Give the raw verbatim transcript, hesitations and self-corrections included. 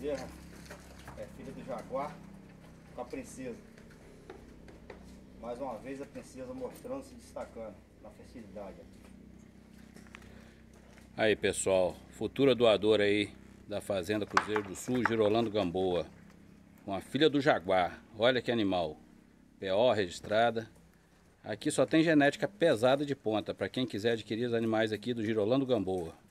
bezerra é filha do jaguar com a princesa. Mais uma vez a princesa mostrando, se destacando na fertilidade. Aí pessoal, futura doadora aí da Fazenda Cruzeiro do Sul, Girolando Gamboa, com a filha do jaguar. Olha que animal, P O registrada. Aqui só tem genética pesada de ponta, para quem quiser adquirir os animais aqui do Girolando Gamboa.